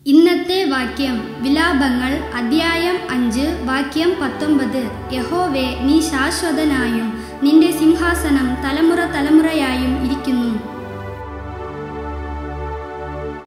ഇന്നത്തെ വാക്യം വിലാപങ്ങൾ അധ്യായം 5 വാക്യം 19. യഹോവേ, നീ ശാശ്വതനായും നിന്റെ സിംഹാസനം തലമുറ തലമുറയായും